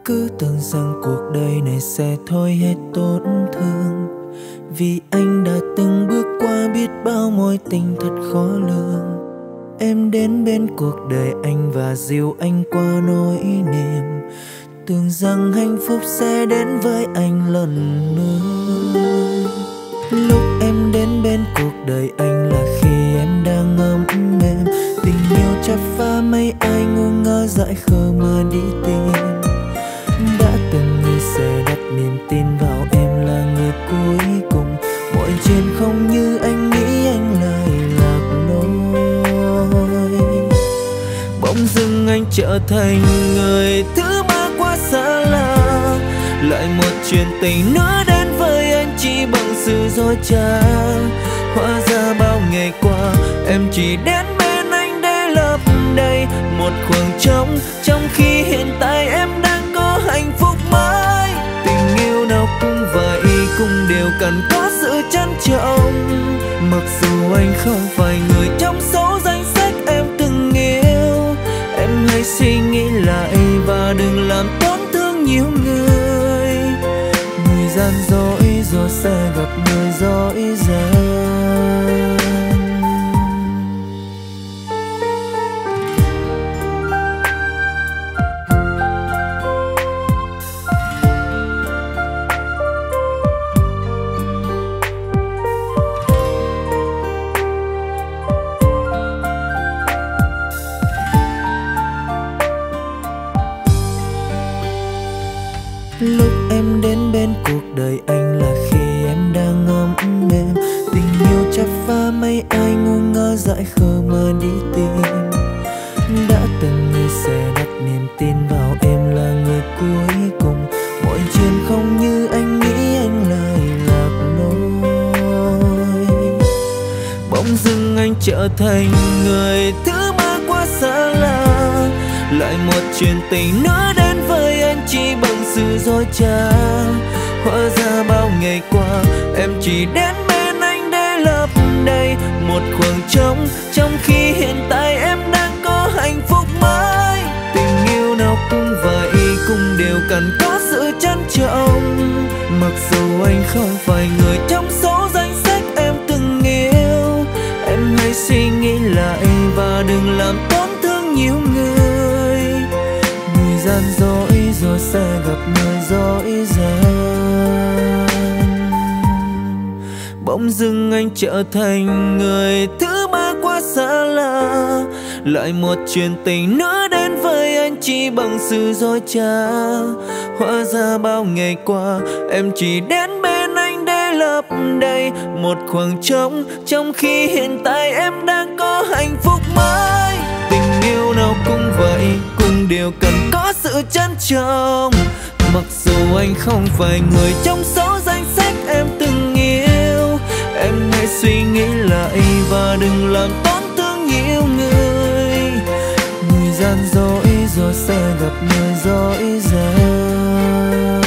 Cứ tưởng rằng cuộc đời này sẽ thôi hết tổn thương, vì anh đã từng bước qua biết bao mối tình thật khó lường. Em đến bên cuộc đời anh và dìu anh qua nỗi niềm, tưởng rằng hạnh phúc sẽ đến với anh lần nữa. Lúc em đến bên cuộc đời anh là khi em đang ấm êm, tình yêu chắp phá mấy ai ngu ngơ dại khờ mà đi tìm. Đã từng nghĩ sẽ đặt niềm tin vào em là người cuối cùng, mọi chuyện không như anh nghĩ, anh lại lạc lối. Bỗng dưng anh trở thành người thứ ba quá xa lạ, lại một chuyện tình nữa đến với anh chỉ bằng sự dối trá. Hóa ra bao ngày qua em chỉ đến bên anh để lấp đầy một khoảng trống, trong khi hiện tại em đang có hạnh phúc mới. Tình yêu nào cũng vậy, cũng đều cần có sự trân trọng. Mặc dù anh không phải người trong số danh sách em từng yêu, em hãy suy nghĩ lại và đừng làm tổn thương nhiều người. Người gian dối rồi sẽ gặp người dối gian. Lúc em đến bên cuộc đời anh là khi em đang ấm êm, tình yêu chắp phá mấy ai ngu ngơ dại khờ mà đi tìm. Đã từng nghĩ sẽ đặt niềm tin vào em là người cuối cùng, mọi chuyện không như anh nghĩ, anh lại lạc lối. Bỗng dưng anh trở thành người thứ ba quá xa lạ, lại một chuyện tình nữa đến với anh chỉ bằng sự dối trá. Hóa ra bao ngày qua em chỉ đến bên anh để lấp đầy một khoảng trống, trong khi hiện tại em đang có hạnh phúc mới. Tình yêu nào cũng vậy, cũng đều cần có sự trân trọng. Mặc dù anh không phải người trong số danh sách em từng yêu, em hãy suy nghĩ lại và đừng làm tổn thương nhiều người. Người gian dối rồi sẽ gặp người dối gian. Bỗng dưng anh trở thành người thứ ba quá xa lạ, lại một chuyện tình nữa đến với anh chỉ bằng sự dối trá. Hóa ra bao ngày qua em chỉ đến bên anh để lấp đầy một khoảng trống, trong khi hiện tại em đang có hạnh phúc mới. Tình yêu nào cũng vậy, cũng đều cần có sự trân trọng. Mặc dù anh không phải người trong số danh sách em từng yêu, em hãy suy nghĩ lại và đừng làm tổn thương nhiều người. Người gian dối rồi sẽ gặp người dối gian.